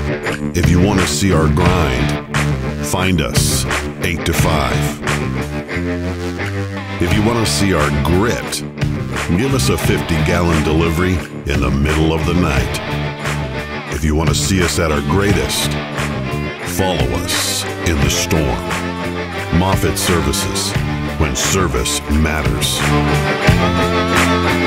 If you want to see our grind, find us 8 to 5. If you want to see our grit, give us a 50-gallon delivery in the middle of the night. If you want to see us at our greatest, follow us in the storm. Moffitt Services, when service matters.